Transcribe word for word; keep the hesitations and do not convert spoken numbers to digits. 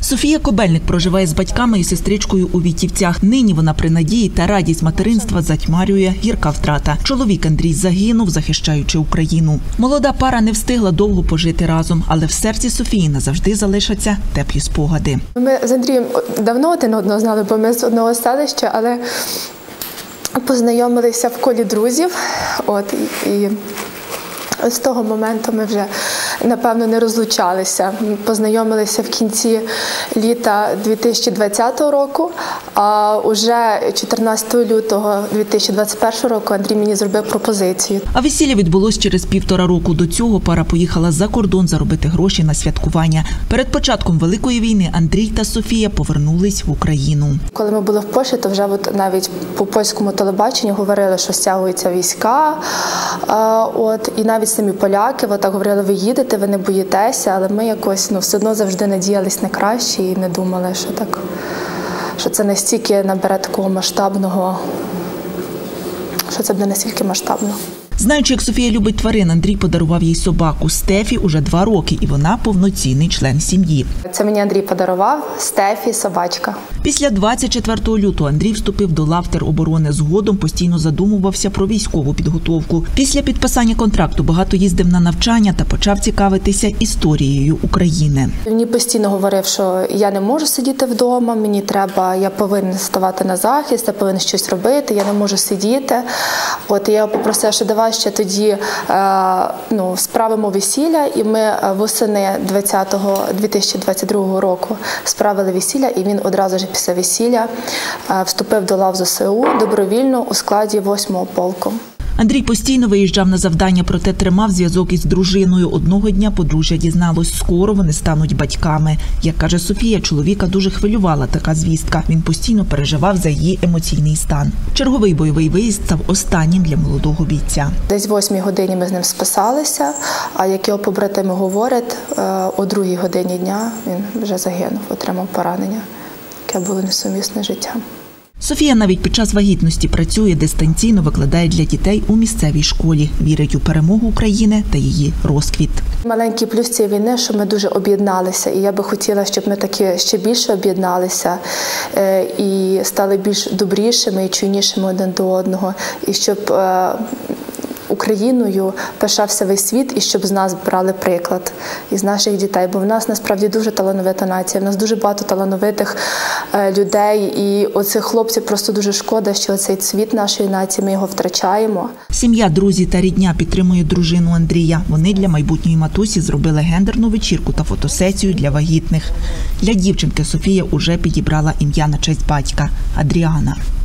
Софія Кобельник проживає з батьками і сестричкою у Вітівцях. Нині вона при надії та радість материнства затьмарює гірка втрата. Чоловік Андрій загинув, захищаючи Україну. Молода пара не встигла довго пожити разом, але в серці Софії назавжди залишаться теплі спогади. Ми з Андрієм давно один одного знали, бо ми з одного селища, але познайомилися в колі друзів. От, і з того моменту ми вже, напевно, не розлучалися. Ми познайомилися в кінці літа дві тисячі двадцятого року, а уже чотирнадцятого лютого дві тисячі двадцять першого року Андрій мені зробив пропозицію. А весілля відбулось через півтора року. До цього пара поїхала за кордон заробити гроші на святкування. Перед початком Великої війни Андрій та Софія повернулись в Україну. Коли ми були в Польщі, то вже от навіть по польському телебаченню говорили, що стягуються війська. От, і навіть самі поляки так говорили, ви їдете, ви не боїтеся, але ми якось ну, все одно завжди надіялись на краще і не думали, що, так, що це настільки набере такого масштабного, що це буде настільки масштабно. Знаючи, як Софія любить тварин, Андрій подарував їй собаку. Стефі уже два роки, і вона повноцінний член сім'ї. Це мені Андрій подарував, Стефі, собачка. Після двадцять четвертого лютого Андрій вступив до лав тероборони. Згодом постійно задумувався про військову підготовку. Після підписання контракту багато їздив на навчання та почав цікавитися історією України. Він постійно говорив, що я не можу сидіти вдома, мені треба, я повинен ставати на захист, я повинен щось робити, я не можу сидіти. От я його попросила, що давай ще тоді ну, справимо весілля, і ми восени дві тисячі двадцять другого року справили весілля, і він одразу ж після весілля вступив до лав ЗСУ добровільно у складі восьмого полку. Андрій постійно виїжджав на завдання, проте тримав зв'язок із дружиною. Одного дня подружжя дізналось, скоро вони стануть батьками. Як каже Софія, чоловіка дуже хвилювала така звістка. Він постійно переживав за її емоційний стан. Черговий бойовий виїзд став останнім для молодого бійця. Десь в восьмій годині ми з ним списалися, а як його побратими говорять, о другій годині дня він вже загинув, отримав поранення, яке було несумісне з життям. Софія навіть під час вагітності працює дистанційно, викладає для дітей у місцевій школі. Вірить у перемогу України та її розквіт. Маленький плюс цієї війни, що ми дуже об'єдналися. І я би хотіла, щоб ми таки ще більше об'єдналися і стали більш добрішими і чуйнішими один до одного. І щоб Україною пишався весь світ, і щоб з нас брали приклад, із наших дітей. Бо в нас насправді дуже талановита нація, в нас дуже багато талановитих людей, і оцих хлопців просто дуже шкода, що цей цвіт нашої нації, ми його втрачаємо. Сім'я, друзі та рідня підтримує дружину Андрія. Вони для майбутньої матусі зробили гендерну вечірку та фотосесію для вагітних. Для дівчинки Софія уже підібрала ім'я на честь батька – Адріана.